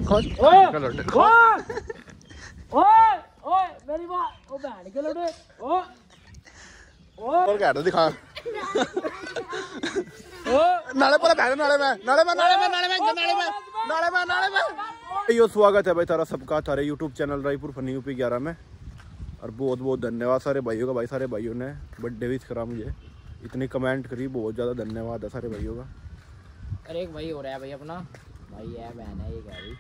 मेरी बात ओ बहन के लोड़े ओ और क्या दिखा नाले पर बैठ नाले में यो स्वागत है भाई तारा सबका थारे YouTube channel Raipur funny UP 11 में। और बहुत बहुत धन्यवाद सारे भाइयों का। भाई सारे भाइयों ने बर्थडे विश करा मुझे, इतनी कमेंट करी, बहुत ज़्यादा धन्यवाद है सारे भाइयों का। अरे एक भाई हो रहा है भाई अपना भाई है बहन है ये कह रही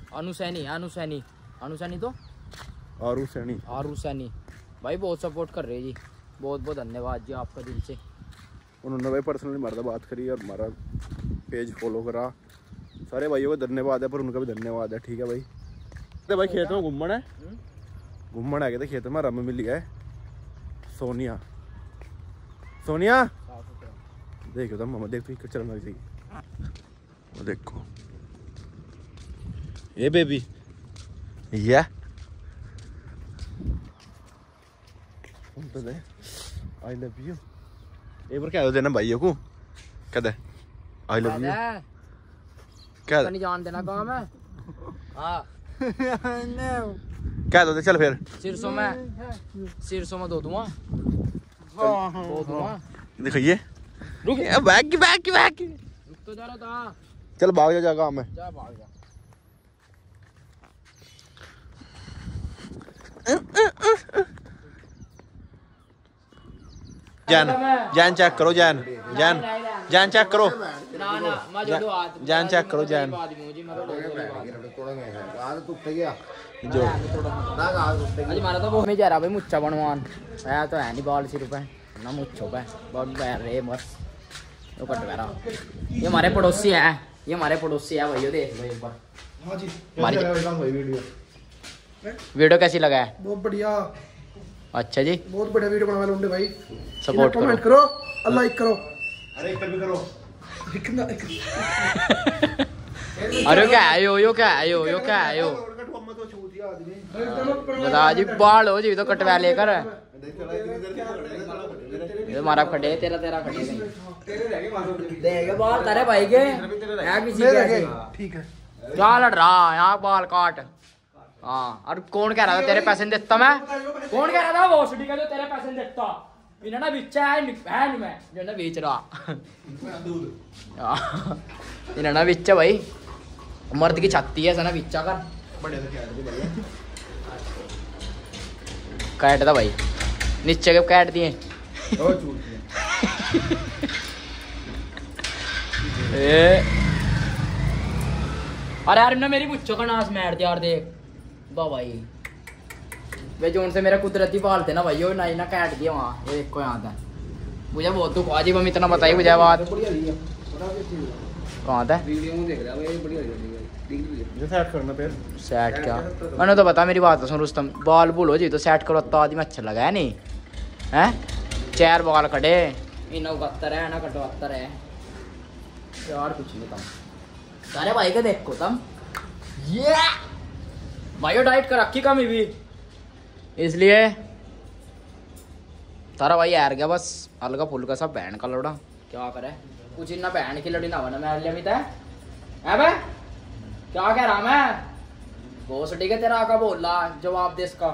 अनुसैनी तो आरू सैनी भाई बहुत सपोर्ट कर रहे जी, बहुत बहुत धन्यवाद जी आपका दिल से। उन्होंने भाई पर्सनली हमारे बात करी और हमारा पेज फॉलो करा। सारे भाइयों का धन्यवाद है, पर उनका भी धन्यवाद है। ठीक है भाई। तो भाई खेत में घूमन है गए थे, खेत में रम मिल गया है। सोनिया देखो तुम मम्मा, देख तू चलने लग जाएगी। वो देखो ये बेबी या आई लव यू। एक बार क्या देना भाइयों को, कहते आई लव यू क्या नहीं जान देना काम है। हाँ क्या दो चल फिर सिरसों में दो दूंगा देखो ये रुक बैक रुक तो जा रहा था। चल भाग जा काम में जा भाग जा। जैन चेक करो, जैन चेक करो, जैन चेक करो, जैन जो मारा तो वो में जा रहा भाई मुच्छा बनवान है तो है नहीं बाल सिर पे ना मुच्छो पे बहुत बैर रहे बस वो कट रहा। ये हमारे पड़ोसी है भाई, देख लो एक बार। हाँ जी वीडियो कैसी लगा है? बहुत बढ़िया। अच्छा जी बहुत बढ़िया वीडियो बना लूंगे भाई, सपोर्ट कमेंट करो और लाइक करो। अरे एक भी करो। अरे क्या है यो बता जी बाल हो जी तो कटवा लेकर हमारा खड़े तेरा खड़े देगा बाल तारे भाई के किसी के ठीक है। क्या लड़ रहा यहाँ बाल काट। हाँ और कौन कह रहा था तेरे पैसे देता मैं? कौन कह रहा था वो का जो तेरे पैसे देता? इन्होंने बेचा है बहन में जो ना बेच रहा इन्होंने बेचा भाई, मर्द की छाती है सना बेचा कर कैट था भाई नीचे के कैट दिए। अरे यार इन्होंने मेरी मुच्छों का नाश मार दिया यार देख वाह भाई वे जोन से मेरा कुदरती बाल थे ना भाई वो ना कैट दिया वहाँ ये देखो यहाँ था। मुझे बहुत दुख हुआ जी, हम इतना बताइए मुझे बात कहाँ था सेट क्या मैंने तो बता मेरी बात सुन रुस्तम, बाल बुल हो जी तो सेट करो तो आदमी अच्छा लगा है नहीं है। 4 बाल कटे इन्हें 71 है ना 78 है यार कुछ नहीं तुम सारे भाई के देखो तुम ये भाई डाइट कर रखी कमी भी इसलिए तारा भाई हार गया बस हल्का फुल्का सा बहन का लौड़ा क्या करे कुछ इतना बहन की लड़ी ना बना मैं लिया मिता है बे क्या कह रहा मैं बहुत ठीक है तेरा आका बोल रहा जवाब दे इसका।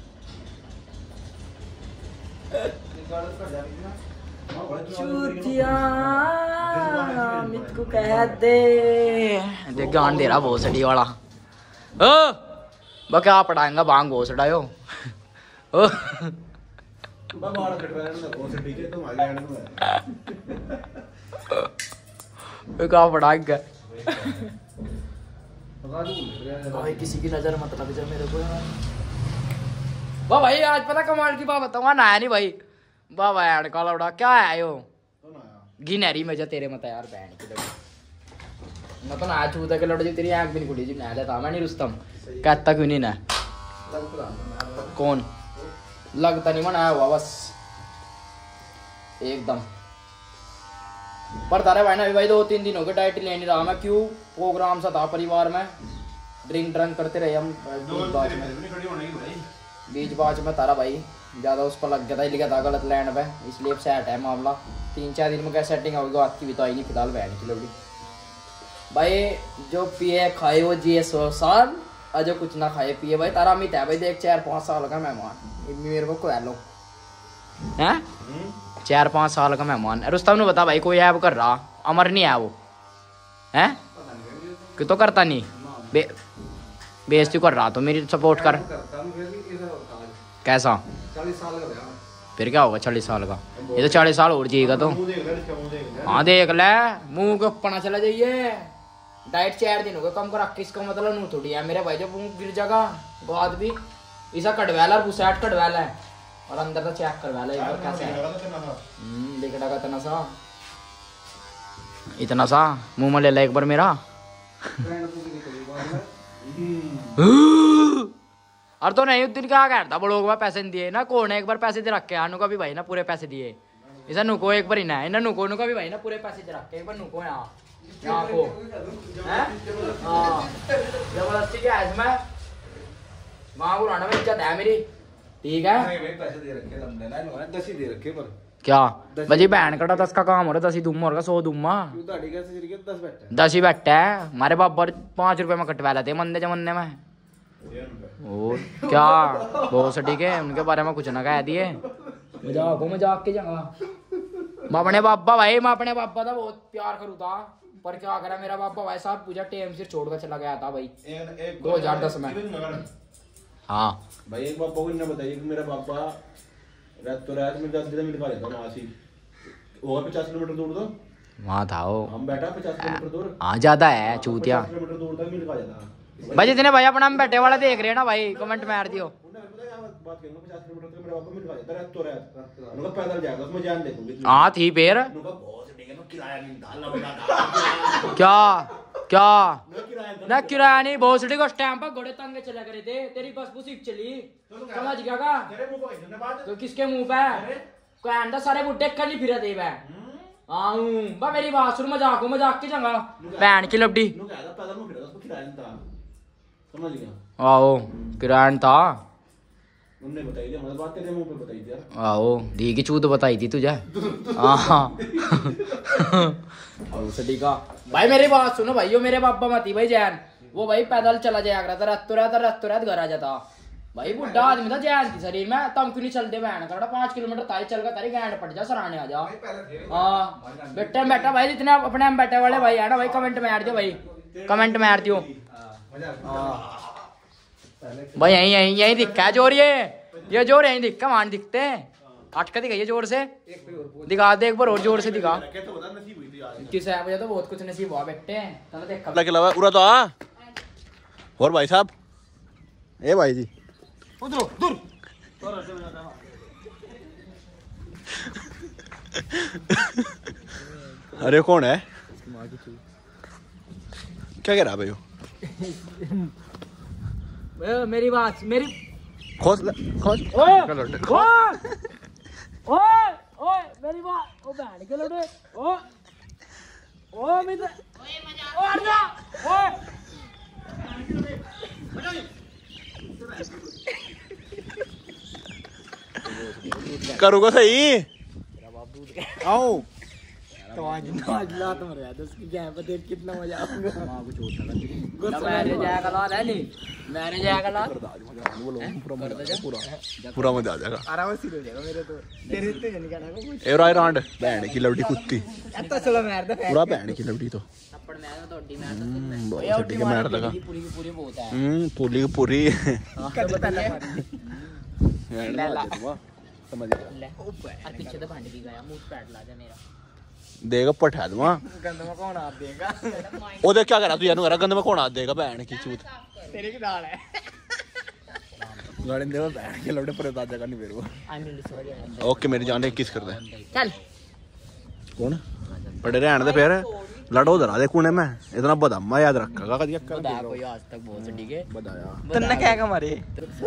को कह दे गान दे रहा भोसड़ी वाला ओ क्या पढ़ाएंगा बांग भोसड़ा यो ओ क्या पढ़ाएंगा भाई किसी की नजर मत लग जा मेरे को। वाह भाई आज पता कमाल की बात बताऊंगा ना है नहीं भाई बाबा यार काला उड़ा क्या है यो गिनहरी में जा तेरे मत यार बहन की लड़ी मैं तो ना चूता के लड़ो जी तेरी आंख भी नहीं खुली जी ना लेता मैं नहीं रुस्तम कहता क्यों नहीं ना कौन लगता नहीं मना हुआ बस एकदम पर तारे भाई ना अभी भाई 2-3 दिन हो गए डाइट ले नहीं रहा मैं क्यों प्रोग्राम सा था परिवार में ड्रिंक करते रहे हम बीच बाच में तारा भाई ज़्यादा उस पर लग गया था लिखा था गलत लैंड पे इसलिए सेट है मामला 3-4 दिन में क्या सेटिंग होगी बात की भी तो आई नहीं फिलहाल बहन की लड़ी भाई जो पिए खाए वो जिए 100 साल और जो कुछ ना खाए पिए भाई तारा अमित है भाई देख 4-5 साल का मेहमान मेरे को कोई लो हैं 4-5 साल का मेहमान रुस्तम ने बता भाई कोई ऐप कर रहा अमर नहीं है वो हैं कि तो करता नहीं बेइज्जती कर रहा तो मेरी सपोर्ट कर कैसा 40 साल का भैया फिर क्या होगा 40 साल का ये तो 40 साल और जिएगा तो हाँ देख ले मुंह के ऊपर ना चला जाइए डाइट 4 दिन हो गए कम कर किसका मतलब नू थोड़ी है मेरे भाई जो मुंह गिर जाएगा बाद भी इसा कटवाला और बुसैट कटवाला है और अंदर तो चेक करवाला एक बार कैसे है देख लगा इतना सा मुंह में ले ला एक बार मेरा और तो नहीं उस दिन क्या कहता बड़ों को पैसे नहीं दिए ना कौन है एक बार पैसे दे रखे आनू का भी भाई ना पूरे पैसे दिए इसे नुको एक बार ही ना इन्हें नुको नुका भी भाई ना पूरे पैसे दे रखे एक बार नुको यहाँ को जबरदस्ती क्या है इसमें माँ को लाना में इज्जत है मेरी ठीक है पैसे दे रखे 10 ही दे रखे पर क्या बजी बहन कटा 10 का काम हो रहा 10 ही दूंगा और 100 दूंगा 10 ही बैठा है हमारे बाबा 5 रुपए में कटवा लेते मंदे जमन्ने में और क्या बहुत ठीक है उनके बारे में कुछ ना कह दिए मजाक की जगह मैं अपने बाबा भाई मैं अपने बाबा था बहुत प्यार करूँ था पर क्या करा मेरा बाबा भाई साहब पूजा टेम से छोड़ कर चला गया था भाई 2010 में हाँ भाई एक बाबा को इन्हें बताइए कि मेरा बाबा रात तो रात में 10 दिन मिल पा लेता वहाँ से और 50 किलोमीटर दूर तो वहाँ था वो हम बैठा 50 किलोमीटर दूर हाँ ज्यादा है चूतिया 50 किलोमीटर दूर तक मिल पा जाता भाई जितने भाई अपना हम बैठे वाला देख रहे हैं ना भाई कमेंट मार दियो बात करेंगे 50 किलोमीटर तक मेरा बाबा मिल पा जाता रात तो रात उनका पैदल जाएगा उसमें जान देखूंगी हाँ थी फिर उनका बहुत ठीक है किराया नहीं डालना पड़ा क्या क्या ना किराया नहीं बहुत सिटी को स्टैम्प पर घोड़े तंगे चला करे थे तेरी बस बुसी चली समझ गया का तो किसके मुंह पे कोई आंदा सारे बुड्ढे कल ही फिरा दे बे हाँ बा मेरी बात सुन मजाक की जगह बहन की लबड़ी समझ गया आओ किराया था उन्होंने बताई थी हमारी बात तेरे मुंह पे बताई थी यार आओ दी की चूत बताई थी तुझे हाँ भाई मेरी बात सुनो भाई मेरे बाबा मती भाई जैन वो भाई पैदल चला जाया करा था रातों रात घर आ जाता भाई बुढ़ा आदमी था जैन थी शरीर में तम क्यों नहीं चलते बहन करा 5 किलोमीटर तारी चल कर तारी गैंड पट जा सराहने आ जा हाँ बैठा भाई जितने अपने हम बैठे वाले भाई है ना भाई कमेंट में मार दियो भाई कमेंट में मार दियो भाई यही दिखा है जोर ये जोर यही दिखा मान दिखते हैं अटका दिखाइए जोर से दिखा दे एक बार और जोर से दिखा किस है मुझे तो बहुत कुछ नसीब हुआ बैठे हैं अलावा पूरा तो आ और भाई साहब ए भाई जी दूर अरे कौन है क्या कह रहा भाई मेरी बात मेरी खोज ओए मेरी बात ओ बहन के लोटे ओ मित्र ओए मजा ओ जा ओए करूँगा सही आओ तो आज ला तुम रहा तो उसकी क्या पता कितना मजा आऊंगा मां को छोड़ लगा मैंने जाएगा ला नहीं मैंने जाएगा ला पूरा मजा आ जाएगा आराम से हो जाएगा मेरे तो तेरे इतने जन क्या ना कुछ ए राय रांड बहन की लवड़ी कुत्ती तो चलो मार दे पूरा बहन की लवड़ी तो थप्पड़ मार तो डी मार तो बहुत सटी के मार लगा पूरी बहुत है पूरी की पूरी पहले समझ गया और पीछे तो भांड भी गया मुंह पैट ला जा मेरा देगा पठा दूंगा गंद में कौन हाथ देगा ओ देख क्या करा तू यार गंद में कौन हाथ देगा बहन की चूत तेरे की दाल है गाड़ी दे बहन के लौटे पर दादा का नहीं मेरे को ओके मेरी जान किस कर दे चल कौन बड़े रहने दे फिर लड़ो जरा दे कुने में इतना बदामा याद रखेगा कदी बता कोई आज तक बहुत ठीक है बताया तन्ना क्या का मारे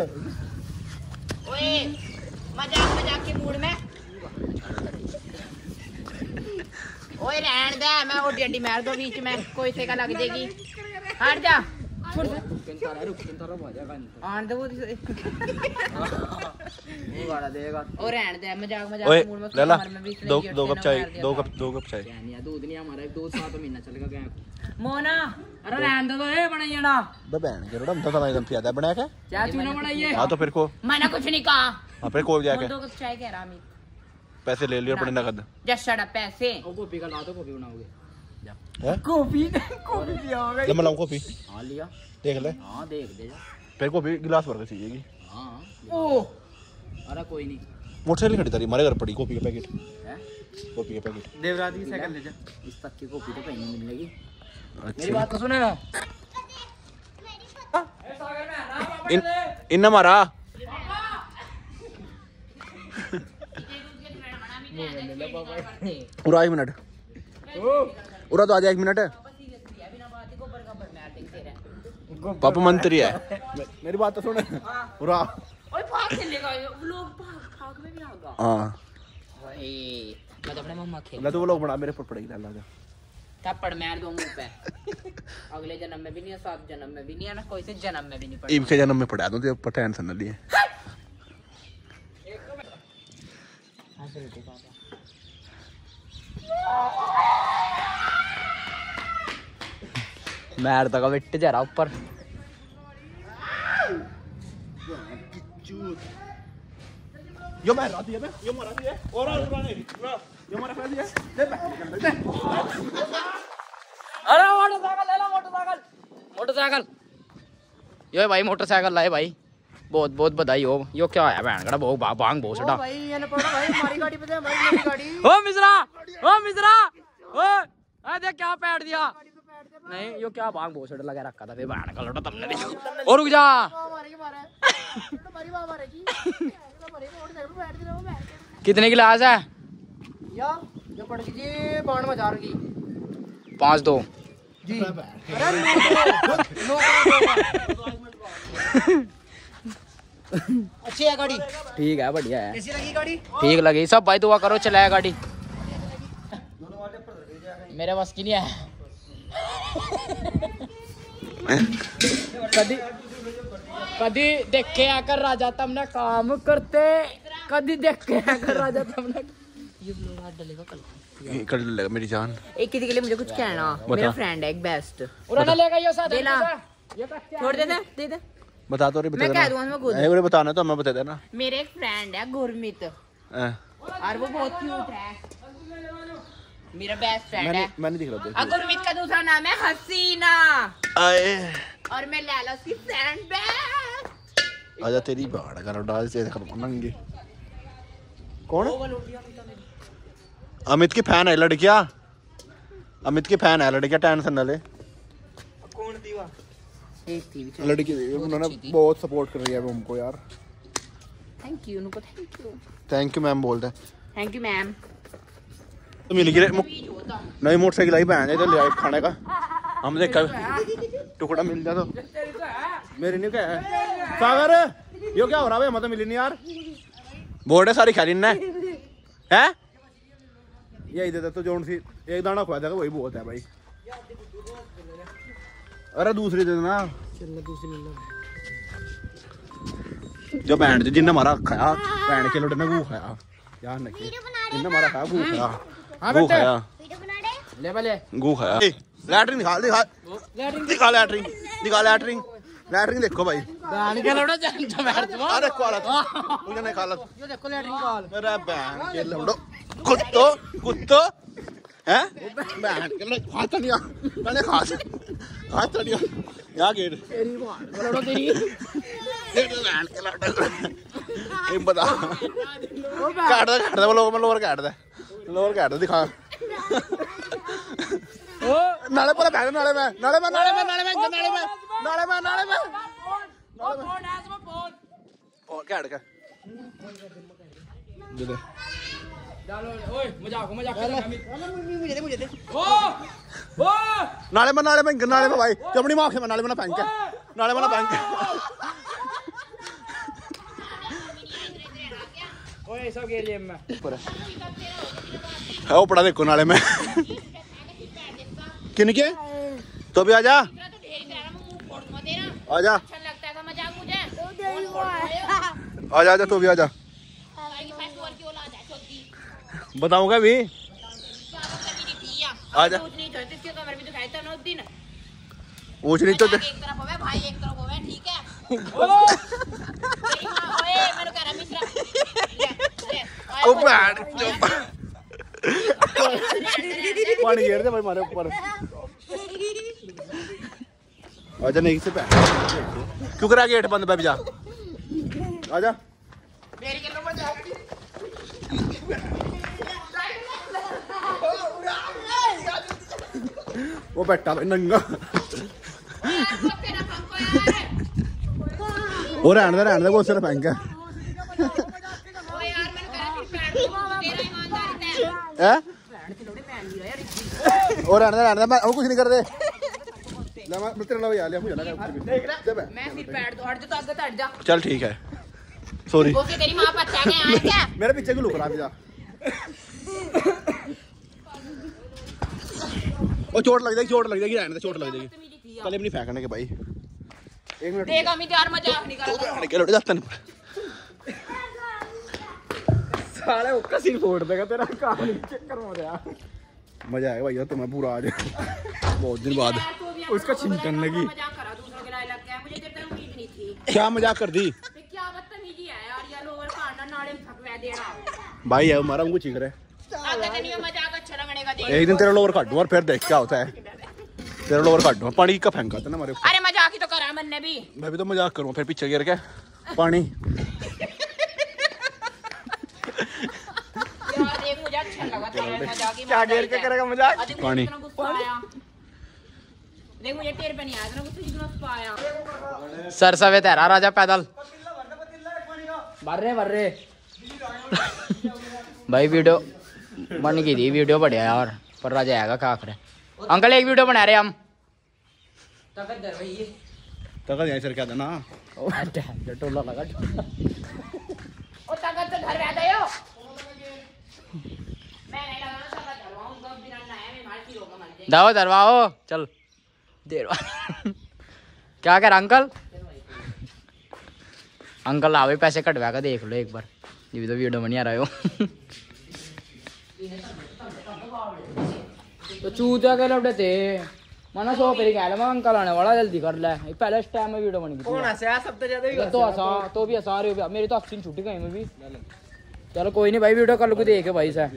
ओए मजाक के मूड में ओए रहन दे मैं ओडी अंडी मार दो बीच में कोई से का लग जाएगी हट जा आन दे वो गाड़ा देगा और रहने दे मजाक मजाक ओए मूड में ले ला में भी दो कप चाय दो कप चाय यानी दूध नहीं हमारा 2 साल महीना चलेगा गया मोना अरे रहने दो ए बनाई जाना बे बहन के रोड़ा हम तो एकदम पियादा बना के क्या चूना बनाइए हां तो फिर को मैंने कुछ नहीं कहा हां फिर को जाके दो कप चाय कह रहा मैं पैसे ले लियो अपने नगद जस्ट शट अप पैसे वो कॉफी का ला दो कॉफी बनाओगे है कॉफी पियाओगे ले मैं लाऊं कॉफी हां लिया देख ले हां देख दे जा फिर कॉफी गिलास भर के चाहिएगी हां ओ अरे कोई नहीं मोटरसाइकिल खड़ी तारी हमारे घर पड़ी कॉफी का पैकेट है कॉफी का पैकेट देवराज की साइकिल ले जा इस तक की कॉफी तो कहीं नहीं मिलेगी मेरी अच्छा बात तो सुने ना इन मारा पूरा 1 मिनट पूरा तो आ जाए 1 मिनट पापा मंत्री है मेरी बात तो सुन पूरा ओए भाग चलेगा लोग भाग में भी आगा हां भाई मैं तो अपने मम्मा खेल ले तो वो लोग बड़ा मेरे पर पड़ेगी ला जा थप्पड़ मार दूं मुंह पे अगले जन्म में भी नहीं है 7 जन्म में भी नहीं है ना कोई से जन्म में भी नहीं पड़ा ईब के जन्म में पड़ा दूं ते ऊपर टेंशन न लिए मैर तक विट जा रहा ऊपर यो मैं राती है यो मारा दी है और पुराने यो मारा फैल दिया ले अरे मोटरसाइकिल ले लो मोटरसाइकिल यो भाई मोटरसाइकिल लाए भाई बहुत बहुत बधाई हो यो क्या है बहन कड़ा बहुत भांग बहुत सटा भाई ये ना पड़ा भाई हमारी गाड़ी पे दे भाई मेरी गाड़ी ओ मिश्रा ओ आ देख क्या पैर दिया नहीं यो क्या भांग बहुत सटा लगा रखा था फिर बहन का लोटा तुमने देखो और रुक जा कितने की लाश है यार ये पड़ गई जी 52,000 की 5-2 जी अरे नो अच्छी है गाड़ी ठीक है बढ़िया है कैसी लगी गाड़ी ठीक लगी सब भाई दुआ करो चलाया गाड़ी मेरे बस की नहीं है कदी देखे आकर राजा तुमने काम करते कदी देखे आकर राजा तुमने ये ब्लॉग आज डलेगा कल कर ले मेरी जान एक किसी के लिए मुझे कुछ कहना मेरा फ्रेंड है एक बेस्ट उन्होंने लेगा यो साथ देना ये कच्चा छोड़ दे दे बता तो रे बता मैं कह दूंगा मैं खुद नहीं बताना तो मैं बता देना मेरे एक फ्रेंड है गुरमीत और वो बहुत क्यूट है मेरा बेस्ट फ्रेंड है मैं नहीं दिख रहा और गुरमीत का दूसरा नाम है हसीना आए और मैं लैला उसकी फ्रेंड बेस्ट आजा तेरी बाड़ कर डाल से कर नंगे कौन अमित की फैन है लड़कियां अमित की फैन है लड़कियां टेंशन न ले कौन थी वो एक थी लड़की उन्होंने बहुत सपोर्ट कर रही है हमको यार thank you thank you ma'am बोलते थैंक यू मैम तो मिल गई नई मोटरसाइकिल आई बहन है तो ले आए खाने का हम देखा टुकड़ा मिल जाए तो मेरी नहीं क्या है सागर यो क्या हो रहा है मतलब मिली नहीं यार बोर्ड है सारी खाली है यही दे दे तो जोन सी एक दाना खुआ देगा वही बहुत है भाई अरे दूसरी दे देना जो बैंड जिन्ना मारा खाया बैंड के लोटे ने गू खाया यार नहीं जिन्ना मारा खाया गू खाया गू खाया ले भले गू खाया लैटरिन दिखा लैटरिन देखो भाई गाड़ी का लोड़ा चल बैठ जा अरे कोला मुझे नहीं खाला यो देखो लैटरिन कॉल मेरा बैंड के लोड़ो कुत्तो हैं बैंड के लोड़ो हाथ नहीं मैंने हाथ नहीं यहां गेट तेरी मां लोड़ा तेरी बैंड के लोड़ो ये बता काट दे वो लोग मैं लोअर काट दे दिखा ओ नाले पर बैठ नाले में और काट का दे दे डालो ओए मजाक मुझे दे ओ नाले में भाई जमनी मां के नाले में ना फेंक के ओए सब गिर लिए मैं है वो पड़ा देखो नाले में किन के तो भी आजा आजा अच्छा लगता है का मजाक मुझे। आजा आजा तू भी आजा। बताऊंगा भी आजा। ऊंच नहीं तो एक तरफ होवे भाई, एक तरफ होवे, ठीक है। ओए मैंने कह रहा मिश्रा ओ बैठ चुप। पानी गिर दे भाई मारे ऊपर। आजा नहीं से बैठ क्यों करा गेट बंद पे जा। आजा मेरी के लो मजाक। वो बैठा भाई नंगा। वो रहने दे वो सिर्फ बैंक है। और रहने दे मैं कुछ नहीं कर दे। मैं तेरे लो यार मुझे लगा मैं फिर पैर दो हट जा, तो आगे हट जा। चल ठीक है सॉरी। वो तेरी मां बच्चा के आए क्या? मेरे पीछे क्यों लुक रहा है? ओ चोट लग जाएगी रहने दे, चोट लग जाएगी। पहले अपनी फेंकने के भाई 1 मिनट देख अमित यार मजाक नहीं कर रहा। के लौट जाता नहीं साले उसका सिर फोड़ देगा तेरा काम चक्कर हो रहा। मजा आएगा भैया तुम्हें पूरा आज बहुत दिन बाद उसका चिंतन लगी। मजाक करा दूसरों के लायक क्या, मुझे तेरे तरफ उम्मीद नहीं थी। क्या मजाक कर दी क्या बदतमीजी है यार, ये लोअर खाना नाले में थकवा देना। भाई है हमारा उनको चीख रहे। आगे नहीं मजाक अच्छा लगने का देख। एक दिन तेरा लोवर काट दूं और फिर देख क्या होता है। तेरा लोवर काट दूं, पानी का फेंका था ना हमारे ऊपर। अरे मजाक ही तो करा मैंने भी। मैं भी तो मजाक करूँ फिर पीछे गिर के पानी। यार देख मुझे अच्छा लगा तेरा मजाक ही। क्या गिर के करेगा मजाक? पानी। देख मुझे तेरे पे नहीं आया था गुस्सा, जितना गुस्सा आया। सरसवे तेरा राजा पैदल बर्रे भाई वीडियो बन गई थी, वीडियो बढ़िया यार पर राजा आएगा क्या करे। अंकल एक वीडियो बना रहे हम। तक सर क्या था ना टोला लगा। ओ ताकत तो घर में आता हो। मैं नहीं लगा ना ताकत धरवाऊंगा, बिना नया में मार की होगा मर जाए। दाओ दरवाओ चल देर क्या कर अंकल आओ पैसे कटवा कर देख लो एक बार, ये भी तो वीडियो बनिया रहे हो। तो चूतिया के लौटे थे मना 100 पेरी कह मैं अंकल आने वाला जल्दी कर ले। पहले इस टाइम में वीडियो बन गई सबसे ज्यादा तो आसान तो भी आसान रही हो। मेरी तो अच्छी छुट्टी गई मैं भी। चलो कोई नहीं भाई वीडियो कल को देखे भाई से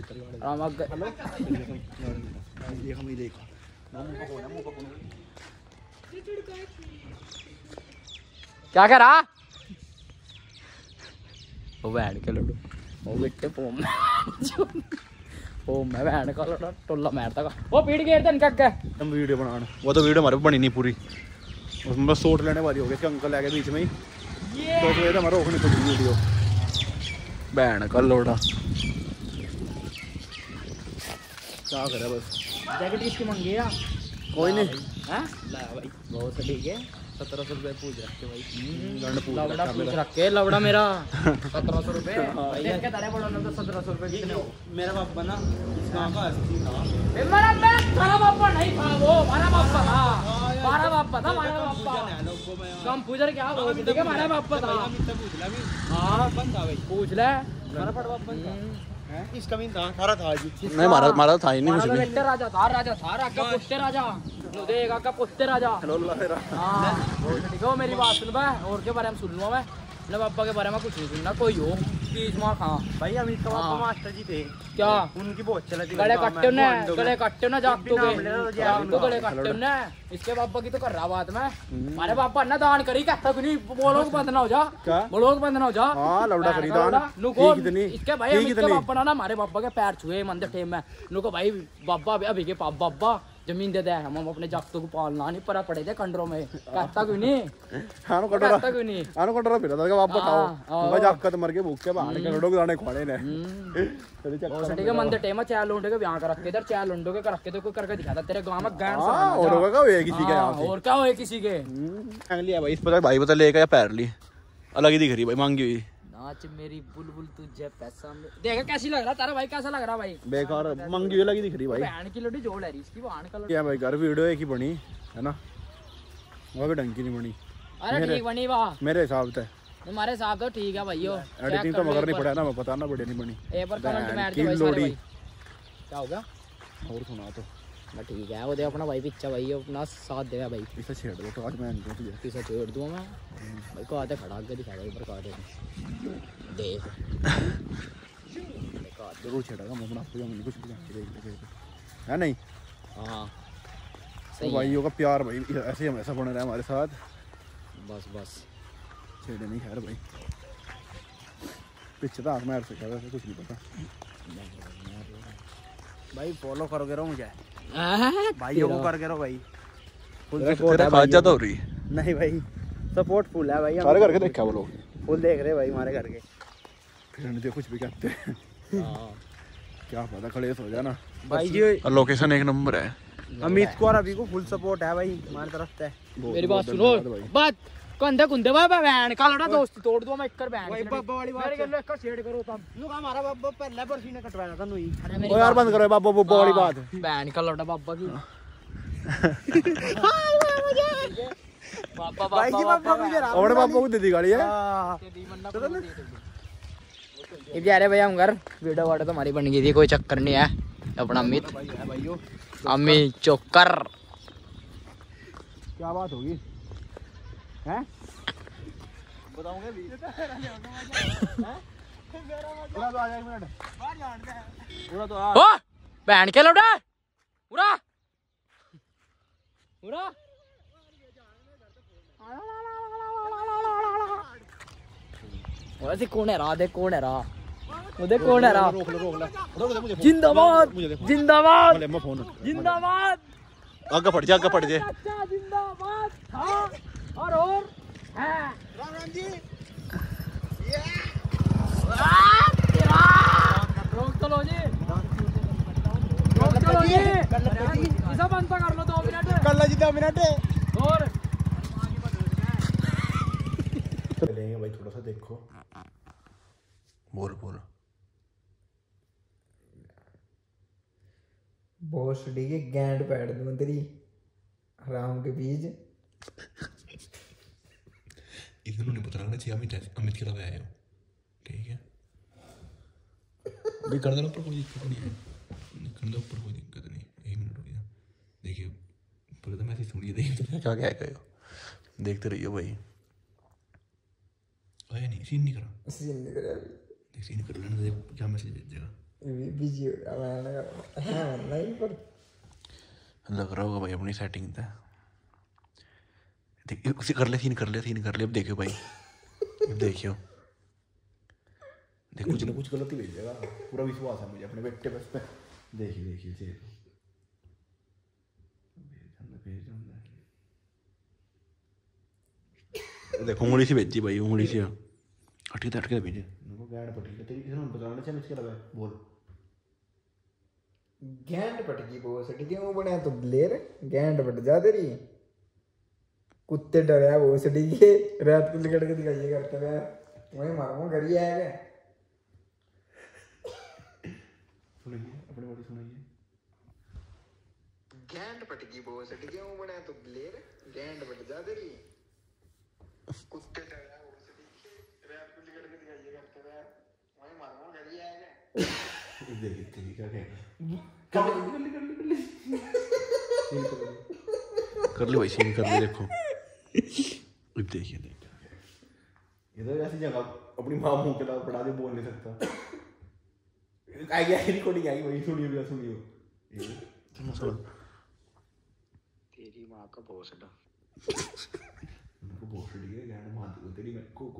क्या कर रहा वो बैठ के लड़ो वो बेटे पोम मैं बैठ का लड़ा टोला मारता का वो पीट गेर तन क्या हम वीडियो बनाने। वो तो वीडियो हमारे बनी नहीं पूरी, उसमें बस शॉट लेने वाली हो गई। अंकल आगे बीच में ही तो हमारा रोकनी पड़ी वीडियो। बैठ का लोड़ा क्या करे बस। जैकेट किसकी मंगी है? कोई नहीं हैं ला भाई बहुत ठीक है। 1700 रुपए पूछ रखे भाई। लौड़ा पूछ रखे लौड़ा मेरा 1700 रुपए देख के तारे बोलो ना तो 1700 रुपए कितने हो? मेरा पापा ना इसका का अस्सी था। मेरा पापा नहीं था वो, हमारा पापा था। हमारा पापा था, हमारा पापा कम पूछ रहे क्या वो ठीक है हमारा पापा था। हां बंदा भाई पूछ ले हमारा पापा इसका भी था सारा था जी। नहीं मारा था ही नहीं कुछ भी। राजा था राजा पुष्टे राजा नु देगा का पुष्टे राजा। हां ठीक है मेरी बात सुन बे और के बारे में सुन लो मैं ना पापा के बारे में कुछ नहीं सुनना कोई हो चीज मां खा भाई। अमित का पापा मास्टर जी थे क्या उनकी बहुत चलती गले कट्टे ना जागतो के गले कट्टे ने इसके पापा की तो कर रहा बात मैं। हमारे पापा ना दान करी कहता कि नहीं बोलो बंद ना हो जा बोलो बंद ना हो जा। हां लौड़ा करी दान कितनी इसके भाई इसके पापा ना हमारे पापा के पैर छुए मंदिर टेम में नुको भाई बाबा अभी के बाबा जमीन दे दे हम अपने जागतों को पालना नहीं पड़ा पड़े थे कंडरों में कहता क्यों नहीं आनो कटोरा फिर था बाप बताओ मैं जागत मर के भूख के बाहर के लड़ो दाने खोले ने ठीक है मंदिर टेम चार लोंडे के ब्याह कर रखे इधर चार लोंडों के रखे तो कोई करके दिखाता तेरे गांव में गांव और होगा का होए किसी के यहां और क्या होए किसी के अंगली है भाई इस पता भाई बता लेगा या पैर ली अलग ही दिख रही भाई मांगी हुई। नाच मेरी बुलबुल तुझे पैसा देखा कैसी लग रहा तारा भाई कैसा लग रहा भाई बेकार मांगी हुई लगी दिख रही भाई। बहन की लड़ी जोड़ है इसकी बहन का क्या भाई घर वीडियो एक ही बनी है ना वो भी ढंग की नहीं बनी। अरे ठीक बनी वाह मेरे हिसाब से तुम्हारे हिसाब तो ठीक है भाइयों एडिटिंग तो मगर नहीं पड़ा ना, मैं पता ना बड़ी नहीं बनी। एक बार कमेंट मार दो की भाई सारे लोड़ी। भाई। क्या हो गया? और सुना तो मैं ठीक है वो दे अपना भाई पिक्चर भाई अपना साथ देगा भाई। इसे छेड़ दो तो आज मैं नहीं तुझे पीछे छोड़ दूँ मैं भाई को आते खड़ा के दिखा दे ऊपर का दे देख जरूर छेड़ेगा, मैं अपना आपको कुछ भी है नहीं। हाँ तो सही है। भाइयों का प्यार भाई ऐसे ही हमेशा बने रहा हमारे साथ, बस बस छेड़े नहीं खैर भाई। पीछे तो हाथ मार सकता है, कुछ नहीं पता भाई। फॉलो करोगे रहो मुझे भाइयों को करके रहो भाई। तेरा खाजा तो हो रही नहीं भाई सपोर्ट फुल है भाई। सारे करके देखा वो लोग, फुल देख रहे भाई हमारे घर के। फिर नहीं कुछ भी कहते हैं हाँ क्या पता खड़े हो जाना भाई जी लोकेशन एक नंबर है। अमित को और अभी को फुल सपोर्ट है भाई हमारी तरफ से। मेरी बात सुनो बात कंधे कुंधे बहन का लड़ा दोस्ती तोड़ दो मैं एक कर बहन भाई बब्बा वाली बात मेरे गले एक शेड करो तुम नु हमारा बब्बा पहले बरसी ने कटवाया था नुई। अरे मेरी ओ यार बंद करो बाबा वो वाली बात। बहन का लड़ा बाबा की बाबा भाई जी बब्बा मुझे और बाबा को दे दी गाड़ी है। ये जा रहे भैया हम घर वीडियो वाडियो तो हमारी बन गई थी, कोई चक्कर नहीं है। अपना अमित अमित चोकर क्या बात होगी हैं बताऊंगा भी पूरा तो आ जाए एक मिनट पूरा तो आ ओ बहन के लौटा पूरा पूरा वैसे कौन है रहा देख कौन है रहा मुझे कौन है रहा रोक ले मुझे जिंदाबाद जिंदाबाद मैं फोन जिंदाबाद आगे फट जा आगे फट जा। अच्छा जिंदाबाद हाँ और है राम राम जी रोक चलो जी रोक चलो जी इसा बनता कर लो 2 मिनट कल जी 2 मिनट और चलेंगे भाई थोड़ा सा देखो बोल बॉस डी के गैंड पैड दूं तेरी हराम के बीज। इधर नहीं पता लगना चाहिए अमित के लगे आए हो ठीक है भी कर देना ऊपर कोई दिक्कत नहीं है कर दो ऊपर कोई दिक्कत नहीं। 1 मिनट हो गया देखिए पहले तो मैसेज सुनिए देखिए तो क्या क्या गए हो देखते रहिए भाई। आया नहीं सीन नहीं करा सीन नहीं करे अभी देख सीन कर लेना देख क्या मैसेज भेजेगा ये बिजी हो गया मैं हां नहीं पर लग रहा होगा भाई अपनी सेटिंग था देख उसे कर ले सीन कर ले अब देखियो भाई अब देखियो देख कुछ ना कुछ गलती भेजेगा पूरा विश्वास है मुझे अपने बेटे बस पे। देखिए चेक देखो उंगली से भेजी भाई उंगली से अटके भेजे उनको गैंड पटी है तेरी किसी ने बताना चाहिए मुझे लगा बोल गैंड पट गई बॉस डी के मुंह बने तो लेर गैंड पट जा तेरी कुत्ते डरे बॉस डी के रात को लिकड़ के दिखाइए करते हुए वही मारूंगा घर ही आएगा। सुनिए अपने बारे सुनाइए। गैंड पट गई बॉस डी के मुंह बने तो लेर गैंड पट जा तेरी कुत्ते डरे बॉस डी के रात को लिकड़ के दिखाइए करते हुए वही मारूंगा घर ही आएगा। देखिए तेरी क्या कहेगा कर ले भाई सीन कर ले देखो अब देखिए इधर ऐसी जगह अपनी माँ मुंह के लाभ पड़ा दे बोल नहीं सकता। आ गया रिकॉर्डिंग आई वही सुनियो तेरी माँ का भोसड़ा उनको भोसड़ी है गैंड मार दो तेरी मैं को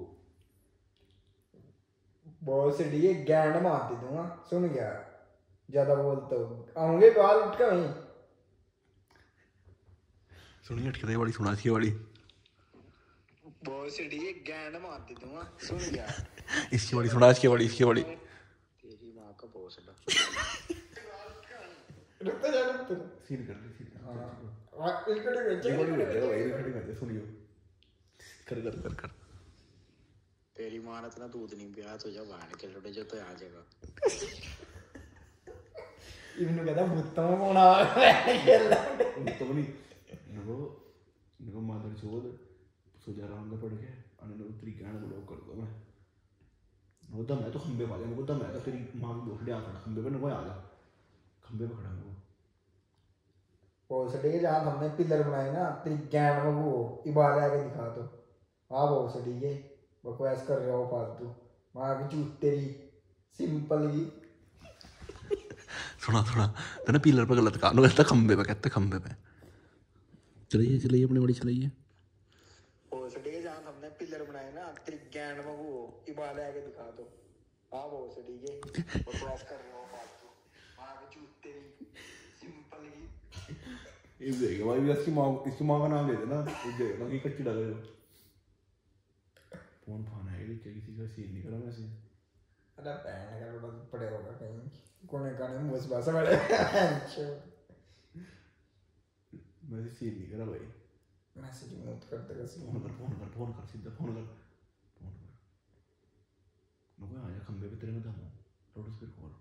भोसड़ी है गैंड मार दे दूंगा सुन गया ज्यादा बोलते हो आऊंगे बाल उठ के वहीं सुनिए अटके वाली सुना थी वाली भोसड़ी है गैंड मार दे दूंगा सुन गया इसकी वाली सुना इसकी वाली तेरी माँ का भोसड़ा सीन कर ले सीन हां रिकॉर्डिंग भेज दे भाई रिकॉर्डिंग भेज दे सुनियो कर तेरी माँ ने इतना दूध नहीं पिया तो जब बाहर के लड़े जो तो आ जाएगा इन्होंने कहता भूतों कोना तो नहीं इनको मादर चोद उसको जा रहा हूँ पढ़ के अने तेरी गहन ब्लॉक कर दो मैं वो दम है तो खंबे वाले मेरे को दम है तो तेरी माँ की बोखड़ी आ खड़ा खंबे पे ना कोई आ जा खंबे पे खड़ा है वो सटी के जहाँ हमने पिलर बनाए ना तेरी गैंड में वो इबारे आके दिखा दो हाँ वो सटी के बकवास कर रहे हो फालतू माँ की चूत तेरी सिंपल की थोड़ा थोड़ा तो ना पिलर पर गलत काम कहता खंबे पे कहते खंबे पे चलिए चलिए अपनी बड़ी चलाइए वो सटी के जहाँ हमने पिलर बनाए ना तेरी गैंड में वो इबारे आके दिखा दो हाँ वो सटी के बकवास कर रहे हो फालतू माँ की चूत तेरी सिंपल की ये देखेगा भाई भी इसकी माँ का नाम ले देना ये देखेगा कि कच्ची डाले हो फोन फान है कि किसी का सीन नहीं करा वैसे अरे पैन का बड़ा पड़े होगा कहीं कोने काने मुझ भाषा बड़े वैसे सीन नहीं करा भाई मैसेज मूव करते कैसे फोन कर सीधा फोन कर नको आ जा खंबे पे तेरे में दम हो लाउड स्पीकर खोल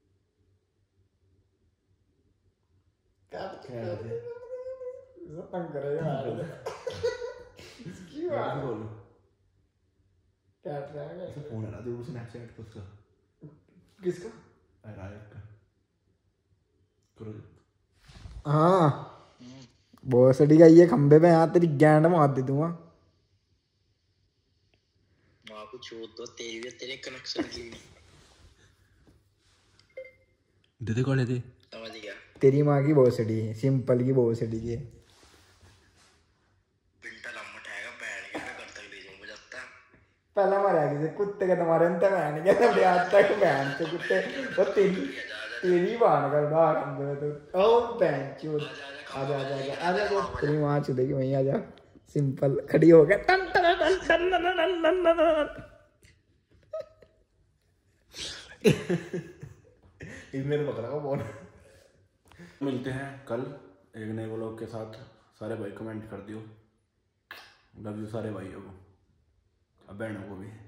क्या है तंग करेगा इसकी बात बोल क्या ट्रैक है फोन है ना तो स्नैपचैट पर उसका किसका राय का करो हाँ बहुत सड़ी का ये खंबे पे यहाँ तेरी गैंड मार दे दूंगा माँ को छोड़ दो तेरी भी तेरे कनेक्शन की दे दे कॉल दे समझ गया तेरी माँ की बहुत सड़ी है सिंपल की बहुत सड़ी है पिंटा लम्बा ठेगा बैठ के मैं घर तक ले जाऊंगा जाता पहला मारा किसे कुत्ते के तुम्हारे अंत बहन के तब आज तक बहन से कुत्ते वो तेरी बाण कर बाहर खंबे पे तो ओ बहन चोद आजा आजा आजा आजा आजा तेरी माँ चुदेगी वहीं आजा सिंपल खड़ी हो गया टन टन टन टन टन टन टन मेरे बकरा का फोन मिलते हैं कल एक नए व्लॉग के साथ सारे भाई कमेंट कर दियो लव यू सारे भाइयों को अब बहनों को भी